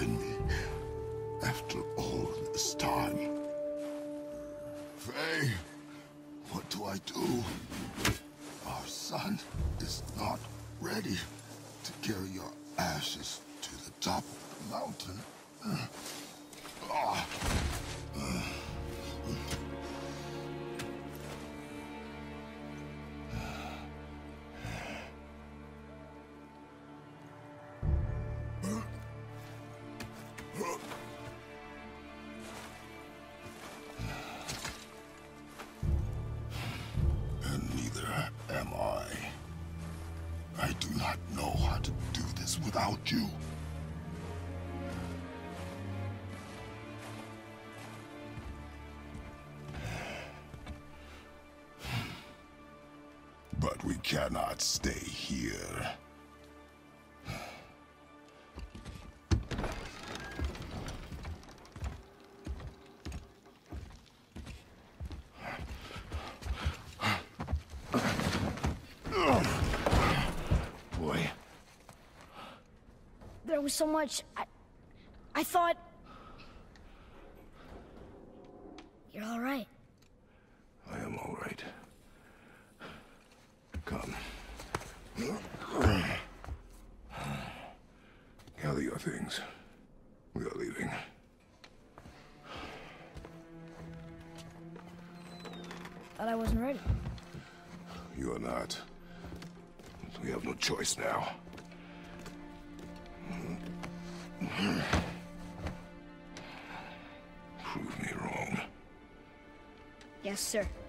find me after all this time. Faye, what do I do? Our son is not ready to carry your ashes to the top of the mountain. And neither am I. I do not know how to do this without you. But we cannot stay here. Boy. There was so much. I thought... You're all right. I am all right. Come. Gather your things. We are leaving. Thought I wasn't ready. You are not. We have no choice now. Prove me wrong. Yes, sir.